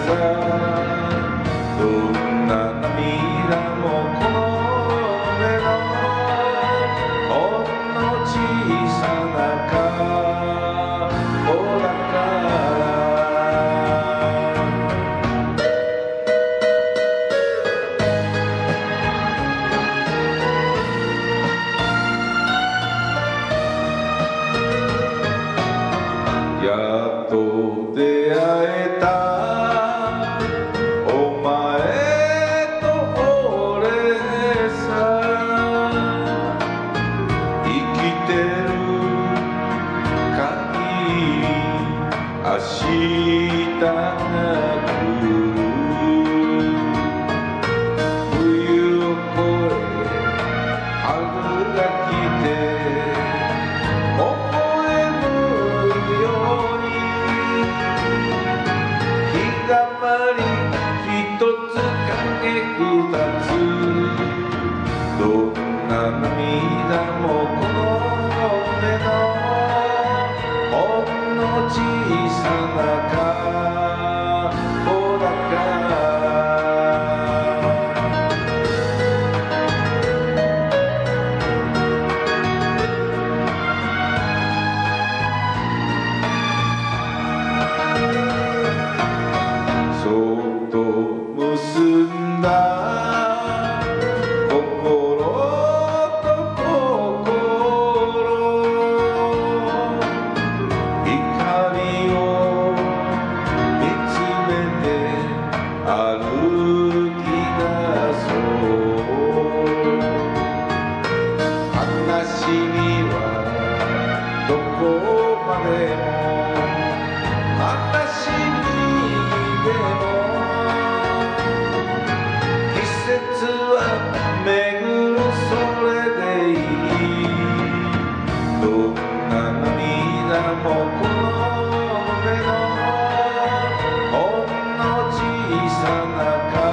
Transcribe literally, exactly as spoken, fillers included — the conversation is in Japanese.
どんな涙もこの目のほんの小さな顔だからやっと出会えたお前と俺さ生きてる限り明日が来る冬を越え春が来て日だまりひとつ影ふたつどんな涙もこの目のほんの小さな顔だからそっと結んだ心と心光を見つめて歩き出そう話にはどこまでも話に季節は巡るそれでいいどんな涙もこの目のほんの小さな顔